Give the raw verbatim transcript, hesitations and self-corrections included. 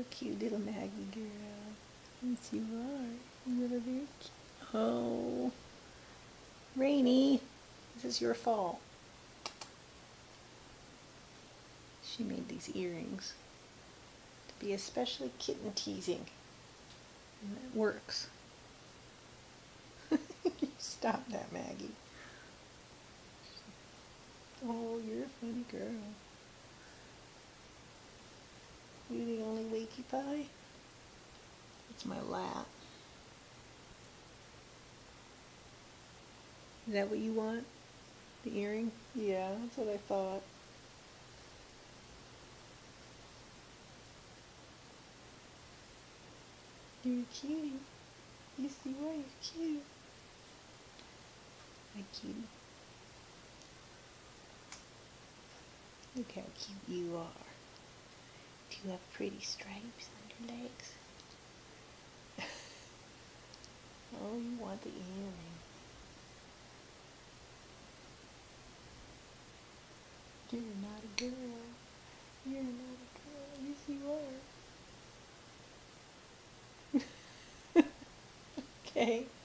a cute little Maggie girl. Yes, you are. You are very cute. Oh, Rainy, this is your fault. She made these earrings to be especially kitten teasing. And it works. Stop that, Maggie. Oh, you're a funny girl. You the only wakey pie? It's my lap. Is that what you want? The earring? Yeah, that's what I thought. You're a cutie. Yes, you are. You're cute. My cutie. Look how cute you are. Do you have pretty stripes on your legs? Oh, you want the earring. You're not a girl. You're not a girl. Yes, you are. Okay.